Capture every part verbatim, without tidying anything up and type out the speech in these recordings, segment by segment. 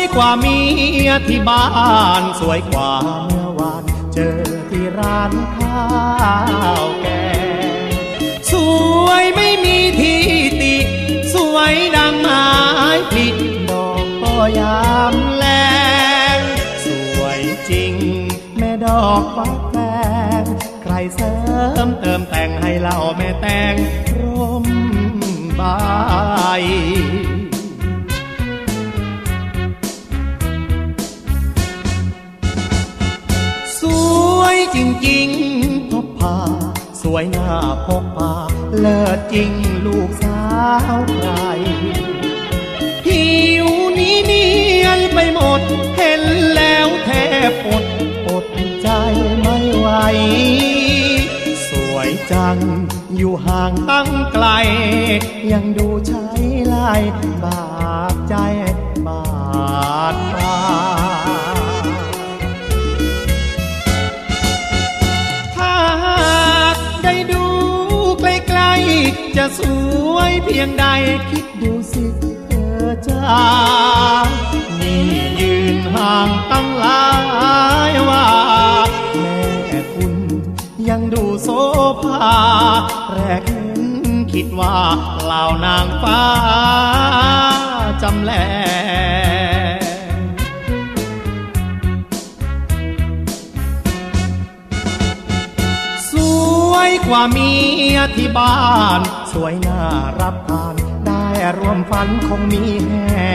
กว่าเมียที่บ้านสวยกว่าเมื่อวานเจอที่ร้านข้าวแกงสวยไม่มีที่ติสวยดังไม้ผลิดอกก็ยามแลงสวยจริงแม่ดอกฟักแฟงใครเสริมเติมแต่งให้เล่าแม่แต่งร่มใบสวยจริงๆพบพาสวยหน้าพกพาเลิศจริงลูกสาวใครผิวนี้เนียนไปหมดเห็นแล้วแทบอดอดใจไม่ไหวสวยจังอยู่ห่างตั้งไกลยังดูใช้ลายบาดใจบาดตาถ้าหากได้ดูใกล้ๆจะสวยเพียงใดคิดดูสิเธอจ้านี่ยืนห่างตั้งหลายวาแม่คุณยังดูโซภาแรกเห็นคิดว่าเหล่านางฟ้าจำแลสวยกว่าเมียที่บ้านสวยน่ารับทานได้ร่วมฝันคงมีแห่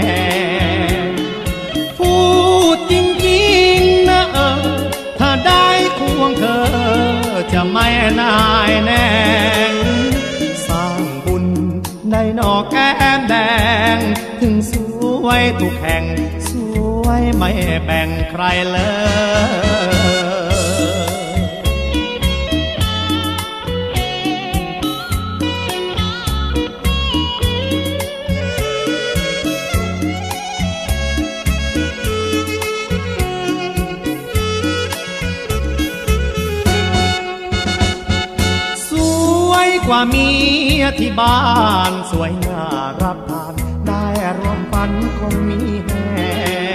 พูดจริงๆนะเออถ้าได้ควงเธอจะไม่นายแน่งสร้างบุญในนอกแก้มแดงถึงสวยทุกแห่งสวยไม่แบ่งใครเลยกว่าเมียที่บ้านสวยน่ารับทานได้ร่วมฝันคงมีแห่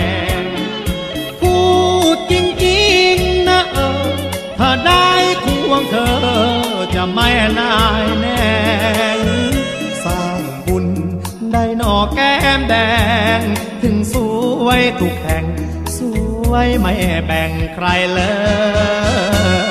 พูดจริงๆนะเออถ้าได้ควงเธอจะไม่นายแน่สร้างบุญได้หนอแก้มแดงถึงสวยทุกแห่งสวยไม่แบ่งใครเลย